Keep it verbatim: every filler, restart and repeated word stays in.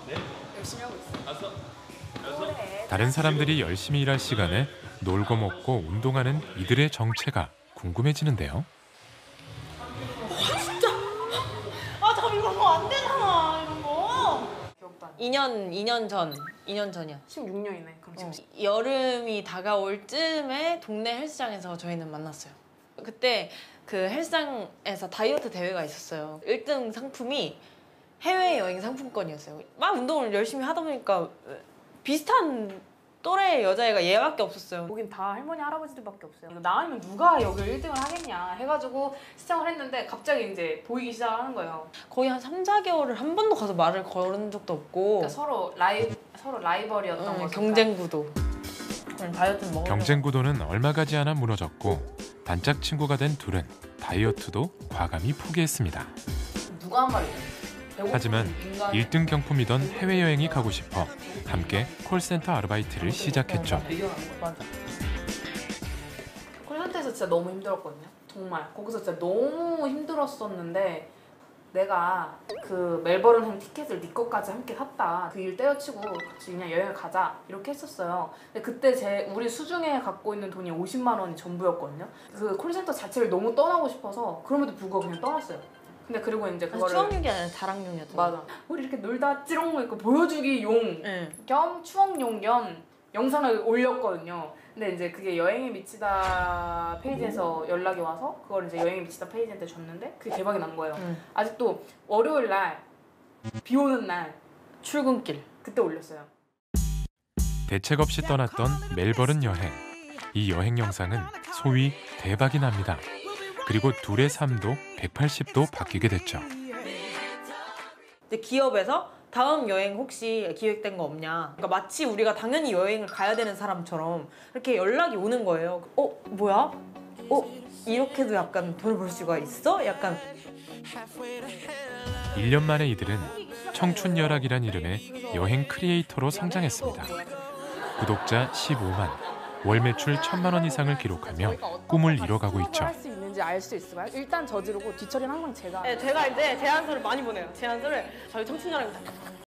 열심히 하고 있어. 다른 사람들이 열심히 일할 시간에 놀고 먹고 운동하는 이들의 정체가 궁금해지는데요. 아, 잠깐 이거 뭐 안 되잖아, 이런 거. 이 년, 이 년 전, 이 년 전이야. 십육 년이네, 그럼 지금. 어. 여름이 다가올 즈음에 동네 헬스장에서 저희는 만났어요. 그때 그 헬스장에서 다이어트 대회가 있었어요. 일 등 상품이 해외여행 상품권이었어요. 막 운동을 열심히 하다 보니까 비슷한 또래 여자애가 얘밖에 없었어요. 거긴 다 할머니, 할아버지들밖에 없어요. 나 아니면 누가 여기 일 등을 하겠냐 해가지고 시청을 했는데 갑자기 이제 보이기 시작하는 거예요. 거의 한 삼, 사 개월을 한 번도 가서 말을 걸은 적도 없고 그러니까 서로 라이, 서로 라이벌이었던 응, 거죠. 경쟁 구도. 그냥 다이어트는 먹으려고. 경쟁 구도는 얼마 가지 않아 무너졌고 단짝 친구가 된 둘은 다이어트도 과감히 포기했습니다. 누가 한 말이야? 하지만 일 등 경품이던 해외여행이 가고 싶어 함께 콜센터 아르바이트를 시작했죠. 맞아. 콜센터에서 진짜 너무 힘들었거든요. 정말 거기서 진짜 너무 힘들었었는데 내가 그 멜버른행 티켓을 네 것까지 함께 샀다. 그 일 때려치고 같이 그냥 여행을 가자 이렇게 했었어요. 근데 그때 제 우리 수중에 갖고 있는 돈이 오십만 원이 전부였거든요. 그 콜센터 자체를 너무 떠나고 싶어서 그럼에도 불구하고 그냥 떠났어요. 근데 그리고 이제 그거를 추억용이 아니라 자랑용이었죠. 맞아. 우리 이렇게 놀다 찌롱 있고 보여주기용 네. 겸 추억용 겸 영상을 올렸거든요. 근데 이제 그게 여행에 미치다 페이지에서 연락이 와서 그걸 이제 여행에 미치다 페이지한테 줬는데 그게 대박이 난 거예요. 응. 아직도 월요일 날 비 오는 날 출근길 그때 올렸어요. 대책 없이 떠났던 멜버른 여행. 이 여행 영상은 소위 대박이 납니다. 그리고 둘의 삶도 백팔십 도 바뀌게 됐죠. 이제 기업에서 다음 여행 혹시 기획된 거 없냐. 그러니까 마치 우리가 당연히 여행을 가야 되는 사람처럼 이렇게 연락이 오는 거예요. 어? 뭐야? 어? 이렇게도 약간 돈을 벌 수가 있어? 약간. 일 년 만에 이들은 청춘열악이란 이름의 여행 크리에이터로 성장했습니다. 구독자 십오만, 월 매출 천만 원 이상을 기록하며 꿈을 이뤄가고 있죠. 할 수 있는지 알 수 있을까요? 일단 저지르고 뒤처리는 항상 제가. 네, 제가 이제 제안서를 많이 보내요. 제안서를 저희 청춘이랑